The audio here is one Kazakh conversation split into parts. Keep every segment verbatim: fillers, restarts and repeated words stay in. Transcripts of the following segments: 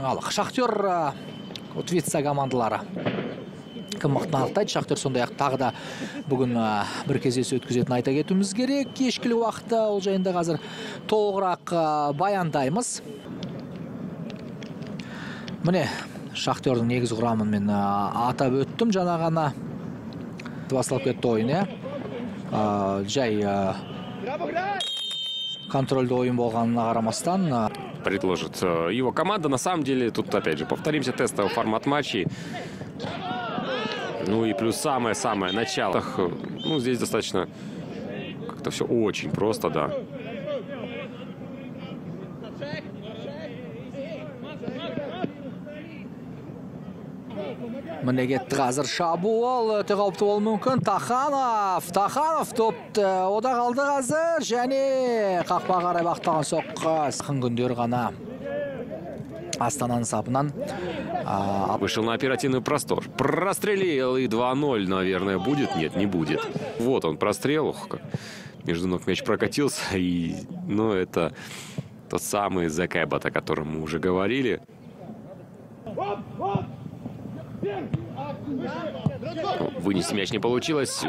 жаңалық. Шахтер Утвица командалары кім мықтыны анықтайды. Шахтер сондай-ақ тағы да бүгін бір кездесу өткізетінін айта кетуіміз керек. Кешкілі уақытта ол жайында қазір толығырақ баяндаймыз. Міне, Шахтердің негізгі құрамын мен атап өттім. Жаңа ғана басталып кетті ойын, жай контрольді ойын болғанына қарамастан предложит его команда. На самом деле, тут опять же повторимся, тестовый формат матчей. Ну и плюс самое-самое начало. Ну, здесь достаточно как-то все очень просто, да. Міне кетті қазір шабуыл, өте қауіпті болуы мүмкін. Таханов, Таханов топты ода қалды қазір, және қақпа қарай бағыттаған соққы. Сықын күндер ғана Астананың сапынан вышел на оперативный простор. Прострелил, и два ноль, наверное, будет. Нет, не будет. Вот он прострел. Ух, как между ног мяч прокатился. И, ну, это тот самый Закэббот, о котором мы уже говорили. Вынести мяч не получилось.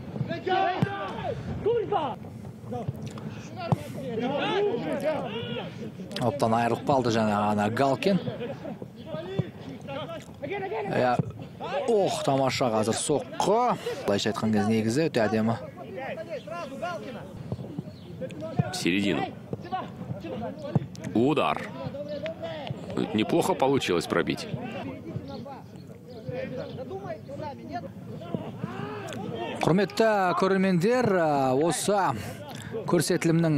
Оптан айырылып қалды жаңа Галкин. Ох, тамаша қазір соққы. Былайша айтқан кез негізі өте әдемі. В середину. Удар. Неплохо получилось пробить. Құрметті көрермендер, осы көрсетілімнің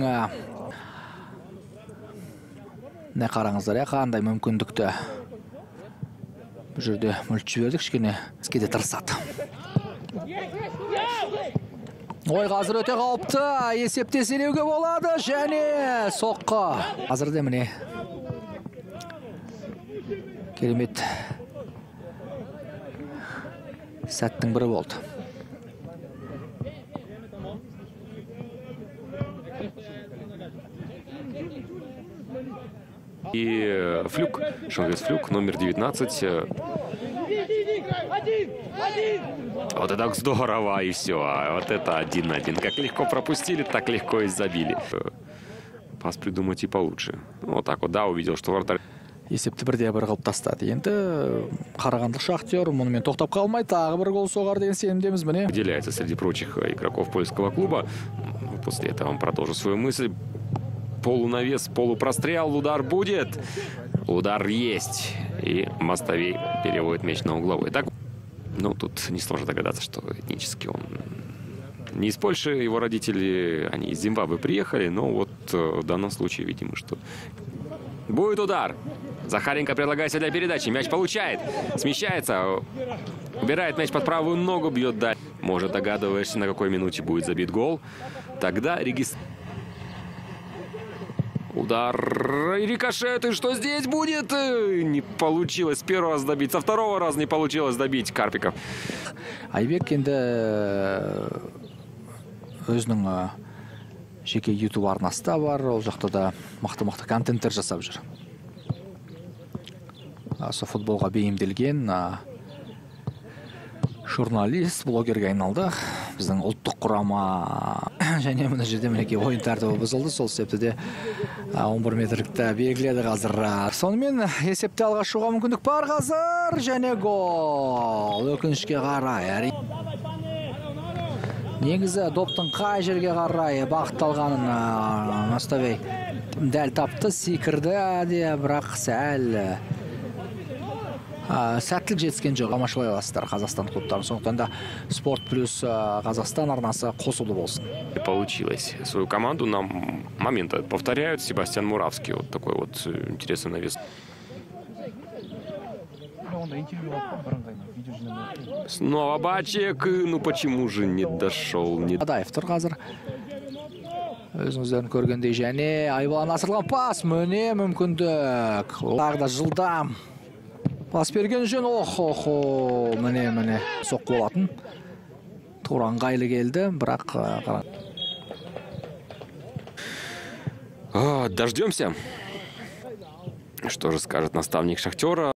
не қараңыздар, қандай мүмкіндікті бұл жерде мүлт жібердік, кішкене іске тырысады. Ой, қазір өте қауіпті, есепте селеуге болады, және соққы. Қазірде міне керемет сәттің бірі болды. И Флюк, Шонгрис Флюк, номер девятнадцать. Вот это здорово, и все. Вот это один на один. Как легко пропустили, так легко и забили. Пас придумать и получше. Вот так вот, да, увидел, что вратарь. Есепті бірде бір қылып тастады. Енді Қарағандылық Шахтер мұнымен тоқтап қалмай, тағы бір гол соғар деген сенімдеміз, міне. Выделяется среди прочих игроков польского клуба. После этого он продолжит свою мысль. Полунавес, полупрострел, удар будет. Удар есть. И Мостовей переводит мяч на угловой. Так, ну, тут несложно догадаться, что этнически он не из Польши. Его родители, они из Зимбабве приехали. Но вот в данном случае, видимо, что... Будет удар. Захаренко предлагает себя для передачи. Мяч получает. Смещается. Убирает мяч под правую ногу, бьет дальше. Может, догадываешься, на какой минуте будет забит гол. Тогда регистр... Удар, рикошет, и что здесь будет? Не получилось с первого раза добить, со второго раза не получилось добить Карпиков. Айбек енді өзінің жеке YouTube арнасы да бар, ол жақта да мықты-мықты контенттер жасап жүр. Со футболға бейімделген журналист, блогерге айналды. Біздің ұлттық құрама және мына жерде мінекей ойын тәртібі бұзылды. Сол себепті де он бір метрлікті белгіледі қазір. Сонымен есепте алға шығуға мүмкіндік бар қазір, және гол. Өкінішке қарай. Негізі доптың қай жерге қарай бағытталғанын Мостовей дәл тапты, секірді де, бірақ сәл сәттілік жетіскен жоқ. Амашылай аласыздар Қазақстан клубтарын. Сондықтан да Спорт плюс Қазақстан арнасы қосулы болсын. Получилось. Свою команду на момент повторяют. Себастьян Муравский. Вот такой вот интересный навес. Снова Бачек. Ну почему же не дошел? Не... Адаев тұр қазір. Өзіңіздерін көргендей, және Айбалан асырылған пас. Міне мүмкіндік. Тағы да жылдам. Пас берген жөн, ох-охо, міне-міне соқ болатын. Туран қайлы келді, бірақ... Дождемся. Что же скажет наставник «Шахтера»?